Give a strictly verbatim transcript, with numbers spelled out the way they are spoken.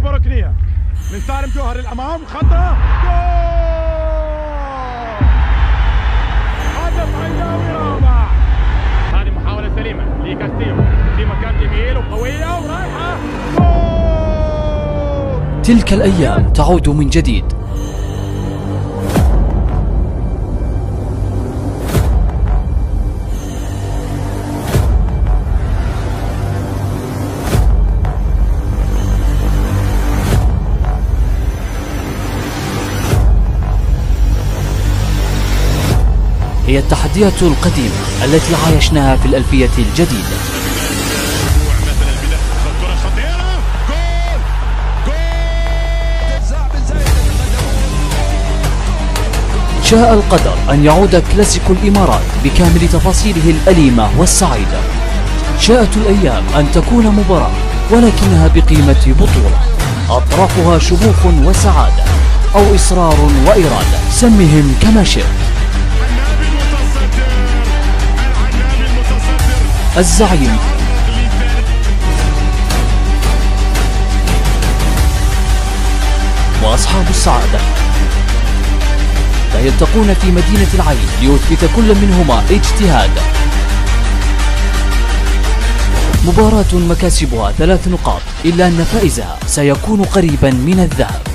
ضربة ركنية من سالم جوهر الأمام، خطأ، جول! هدف عيناوي رابع. هذه محاولة سليمة لكاستيو في مكان جميل وقوية ورايحة، جول! تلك الأيام تعود من جديد. هي التحديات القديمة التي عايشناها في الألفية الجديدة. شاء القدر أن يعود كلاسيكو الإمارات بكامل تفاصيله الأليمة والسعيدة. شاءت الأيام أن تكون مباراة ولكنها بقيمة بطولة، أطرافها شغوف وسعادة أو إصرار وإرادة، سمهم كما شئت. الزعيم وأصحاب السعادة لا يلتقون في مدينة العين ليثبت كل منهما اجتهادا. مباراة مكاسبها ثلاث نقاط، إلا أن فائزها سيكون قريبا من الذهب.